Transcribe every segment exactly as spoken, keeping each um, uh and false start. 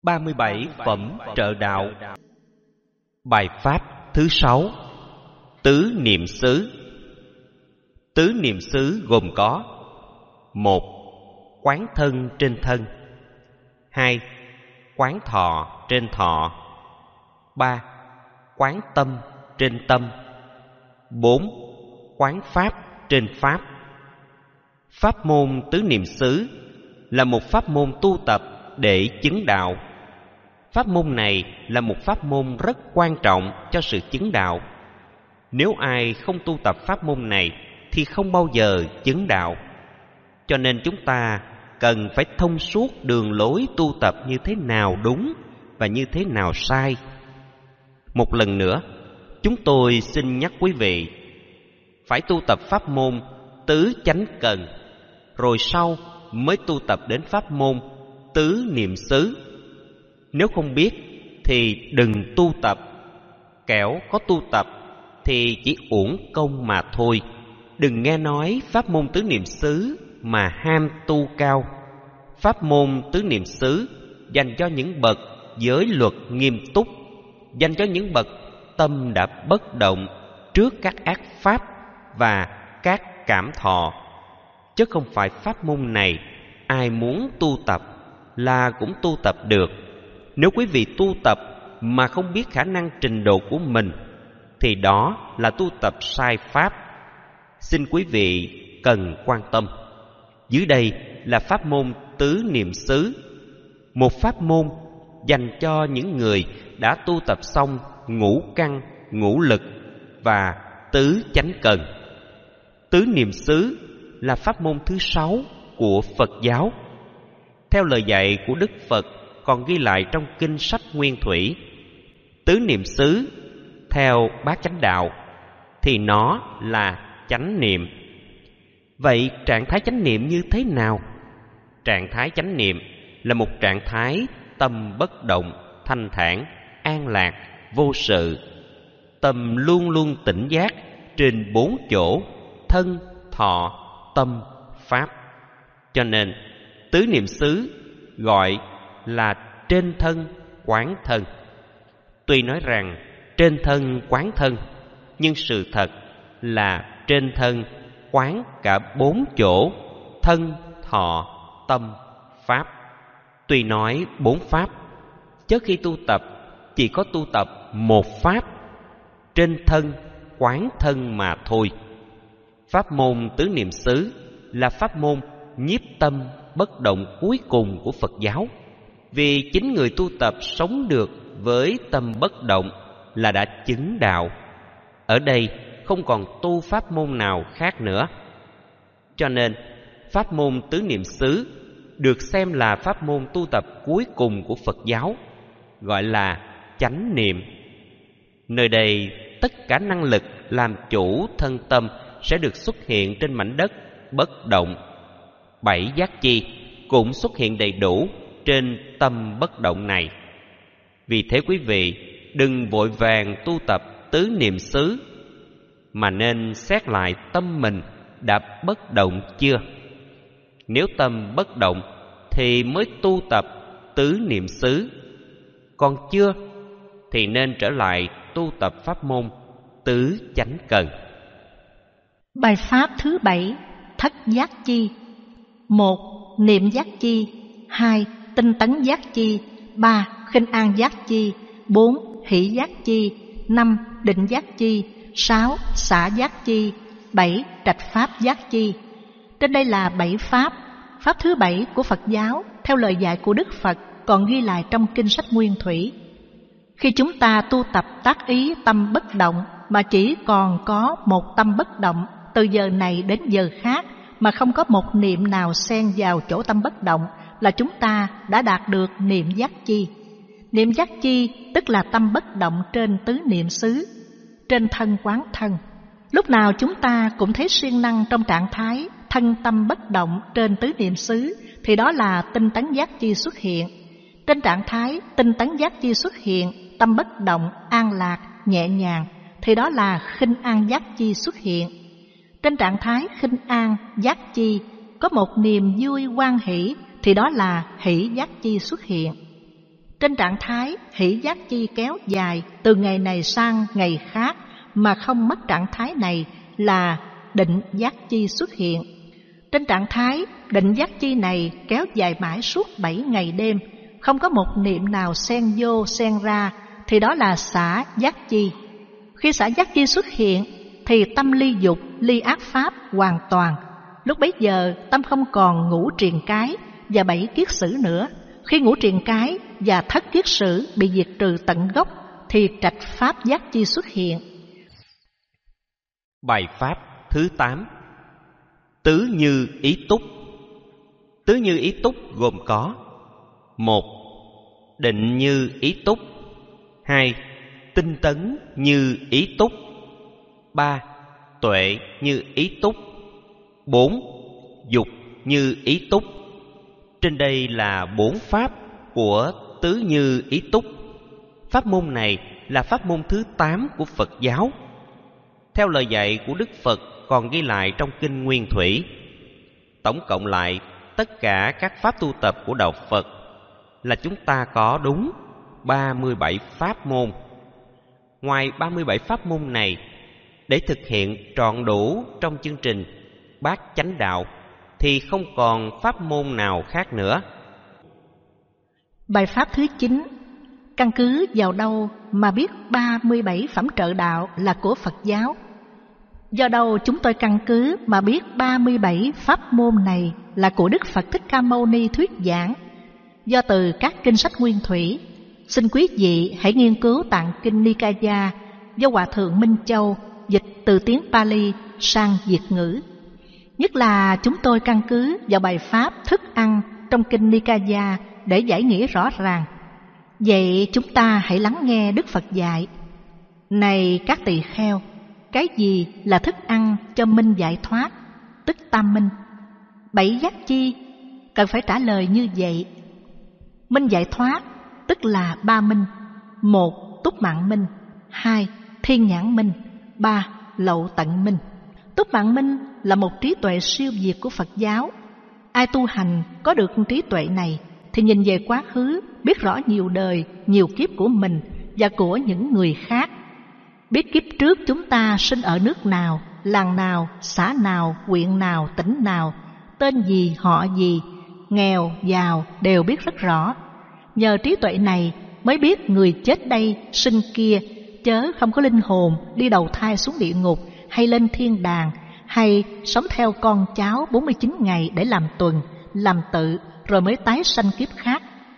ba mươi bảy phẩm trợ đạo. Bài pháp thứ sáu: tứ niệm xứ. Tứ niệm xứ gồm có: một. Quán thân trên thân. Hai. Quán thọ trên thọ. Ba. Quán tâm trên tâm. Bốn. Quán pháp trên pháp. Pháp môn tứ niệm xứ là một pháp môn tu tập để chứng đạo. Pháp môn này là một pháp môn rất quan trọng cho sự chứng đạo. Nếu ai không tu tập pháp môn này thì không bao giờ chứng đạo. Cho nên chúng ta cần phải thông suốt đường lối tu tập như thế nào đúng và như thế nào sai. Một lần nữa, chúng tôi xin nhắc quý vị phải tu tập pháp môn tứ chánh cần, rồi sau mới tu tập đến pháp môn tứ niệm xứ. Nếu không biết thì đừng tu tập, kẻo có tu tập thì chỉ uổng công mà thôi. Đừng nghe nói pháp môn tứ niệm xứ mà ham tu cao. Pháp môn tứ niệm xứ dành cho những bậc giới luật nghiêm túc, dành cho những bậc tâm đã bất động trước các ác pháp và các cảm thọ, chứ không phải pháp môn này ai muốn tu tập là cũng tu tập được. Nếu quý vị tu tập mà không biết khả năng trình độ của mình thì đó là tu tập sai pháp. Xin quý vị cần quan tâm. Dưới đây là pháp môn tứ niệm xứ, một pháp môn dành cho những người đã tu tập xong ngũ căn, ngũ lực và tứ chánh cần. Tứ niệm xứ là pháp môn thứ sáu của Phật giáo. Theo lời dạy của Đức Phật còn ghi lại trong kinh sách Nguyên Thủy, tứ niệm xứ theo Bát Chánh Đạo thì nó là chánh niệm. Vậy trạng thái chánh niệm như thế nào? Trạng thái chánh niệm là một trạng thái tâm bất động, thanh thản, an lạc, vô sự. Tâm luôn luôn tỉnh giác trên bốn chỗ: thân, thọ, tâm, pháp. Cho nên tứ niệm xứ gọi là trên thân quán thân. Tuy nói rằng trên thân quán thân, nhưng sự thật là trên thân quán cả bốn chỗ: thân, thọ, tâm, pháp. Tuy nói bốn pháp, chớ khi tu tập chỉ có tu tập một pháp, trên thân quán thân mà thôi. Pháp môn tứ niệm xứ là pháp môn nhiếp tâm bất động cuối cùng của Phật giáo. Vì chính người tu tập sống được với tâm bất động là đã chứng đạo. Ở đây không còn tu pháp môn nào khác nữa. Cho nên pháp môn tứ niệm xứ được xem là pháp môn tu tập cuối cùng của Phật giáo, gọi là chánh niệm. Nơi đây tất cả năng lực làm chủ thân tâm sẽ được xuất hiện trên mảnh đất bất động. Bảy giác chi cũng xuất hiện đầy đủ trên tâm bất động này. Vì thế quý vị đừng vội vàng tu tập tứ niệm xứ, mà nên xét lại tâm mình đã bất động chưa. Nếu tâm bất động thì mới tu tập tứ niệm xứ, còn chưa thì nên trở lại tu tập pháp môn tứ chánh cần. Bài pháp thứ bảy: thất giác chi. Một. Niệm giác chi. Hai. Tinh tấn giác chi. Ba. Khinh an giác chi. Bốn. Hỷ giác chi. Năm. Định giác chi. Sáu. Xả giác chi. Bảy. Trạch pháp giác chi. Trên đây là bảy pháp. Pháp thứ bảy của Phật giáo theo lời dạy của Đức Phật còn ghi lại trong kinh sách Nguyên Thủy. Khi chúng ta tu tập tác ý tâm bất động mà chỉ còn có một tâm bất động từ giờ này đến giờ khác, mà không có một niệm nào xen vào chỗ tâm bất động, là chúng ta đã đạt được niệm giác chi. Niệm giác chi tức là tâm bất động trên tứ niệm xứ, trên thân quán thân. Lúc nào chúng ta cũng thấy siêng năng trong trạng thái thân tâm bất động trên tứ niệm xứ thì đó là tinh tấn giác chi xuất hiện. Trên trạng thái tinh tấn giác chi xuất hiện, tâm bất động, an lạc, nhẹ nhàng thì đó là khinh an giác chi xuất hiện. Trên trạng thái khinh an giác chi có một niềm vui hoan hỷ thì đó là hỷ giác chi xuất hiện. Trên trạng thái hỷ giác chi kéo dài từ ngày này sang ngày khác mà không mất trạng thái này là định giác chi xuất hiện. Trên trạng thái định giác chi này kéo dài mãi suốt bảy ngày đêm, không có một niệm nào xen vô xen ra, thì đó là xả giác chi. Khi xả giác chi xuất hiện thì tâm ly dục, ly ác pháp hoàn toàn. Lúc bấy giờ tâm không còn ngũ triền cái và bảy kiết sử nữa. Khi ngũ triền cái và thất kiết sử bị diệt trừ tận gốc thì trạch pháp giác chi xuất hiện. Bài pháp thứ tám. Tứ như ý túc. Tứ như ý túc gồm có: một. Định như ý túc. Hai. Tinh tấn như ý túc. Ba. Tuệ như ý túc. Bốn. Dục như ý túc. Trên đây là bốn pháp của tứ như ý túc. Pháp môn này là pháp môn thứ tám của Phật giáo. Theo lời dạy của Đức Phật còn ghi lại trong Kinh Nguyên Thủy, tổng cộng lại tất cả các pháp tu tập của Đạo Phật là chúng ta có đúng ba mươi bảy pháp môn. Ngoài ba mươi bảy pháp môn này, để thực hiện trọn đủ trong chương trình Bát Chánh Đạo thì không còn pháp môn nào khác nữa. Bài pháp thứ chín. Căn cứ vào đâu mà biết ba mươi bảy phẩm trợ đạo là của Phật giáo? Do đâu chúng tôi căn cứ mà biết ba mươi bảy pháp môn này là của Đức Phật Thích Ca Mâu Ni thuyết giảng? Do từ các kinh sách Nguyên Thủy. Xin quý vị hãy nghiên cứu Tạng Kinh Nikaya do Hòa Thượng Minh Châu dịch từ tiếng Pali sang Việt ngữ. Nhất là chúng tôi căn cứ vào bài pháp thức ăn trong Kinh Nikaya để giải nghĩa rõ ràng. Vậy chúng ta hãy lắng nghe Đức Phật dạy: Này các tỳ kheo, cái gì là thức ăn cho minh giải thoát, tức tam minh? Bảy giác chi cần phải trả lời như vậy. Minh giải thoát tức là ba minh: một. Túc mạng minh. Hai. Thiên nhãn minh. Ba. Lậu tận minh. Túc mạng minh là một trí tuệ siêu việt của Phật giáo. Ai tu hành có được trí tuệ này thì nhìn về quá khứ, biết rõ nhiều đời, nhiều kiếp của mình và của những người khác. Biết kiếp trước chúng ta sinh ở nước nào, làng nào, xã nào, huyện nào, tỉnh nào, tên gì, họ gì, nghèo, giàu đều biết rất rõ. Nhờ trí tuệ này mới biết người chết đây, sinh kia, chớ không có linh hồn đi đầu thai xuống địa ngục hay lên thiên đàng, hay sống theo con cháu bốn mươi chín ngày để làm tuần, làm tự, rồi mới tái sanh kiếp khác.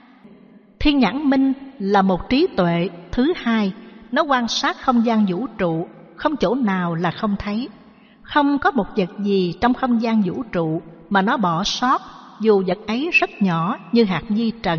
Thiên nhãn minh là một trí tuệ thứ hai. Nó quan sát không gian vũ trụ, không chỗ nào là không thấy. Không có một vật gì trong không gian vũ trụ mà nó bỏ sót, dù vật ấy rất nhỏ như hạt vi trần.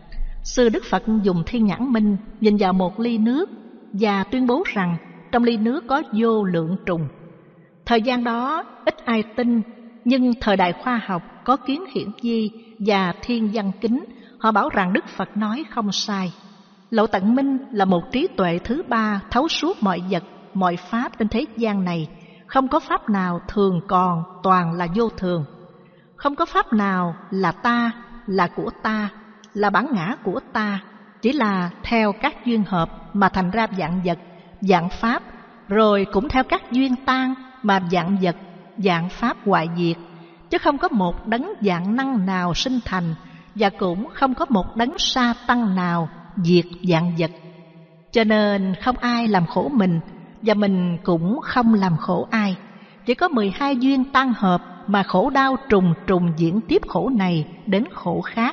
Sư Đức Phật dùng thiên nhãn minh nhìn vào một ly nước và tuyên bố rằng trong ly nước có vô lượng trùng. Thời gian đó ít ai tin, nhưng thời đại khoa học có Kiến Hiển Vi và Thiên Văn Kính, họ bảo rằng Đức Phật nói không sai. Lậu tận minh là một trí tuệ thứ ba thấu suốt mọi vật, mọi pháp trên thế gian này. Không có pháp nào thường còn, toàn là vô thường. Không có pháp nào là ta, là của ta, là bản ngã của ta. Chỉ là theo các duyên hợp mà thành ra vạn vật, vạn pháp, rồi cũng theo các duyên tan mà vạn vật, vạn pháp hoại diệt. Chứ không có một đấng vạn năng nào sinh thành, và cũng không có một đấng sa tăng nào diệt vạn vật. Cho nên không ai làm khổ mình, và mình cũng không làm khổ ai. Chỉ có mười hai duyên tan hợp mà khổ đau trùng trùng diễn tiếp khổ này đến khổ khác.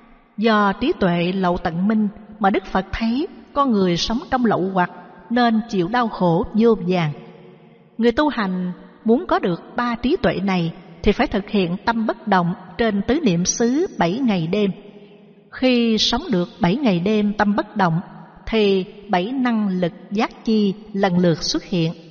Do trí tuệ lậu tận minh mà Đức Phật thấy con người sống trong lậu hoặc nên chịu đau khổ vô vàn. Người tu hành muốn có được ba trí tuệ này thì phải thực hiện tâm bất động trên tứ niệm xứ bảy ngày đêm. Khi sống được bảy ngày đêm tâm bất động thì bảy năng lực giác chi lần lượt xuất hiện.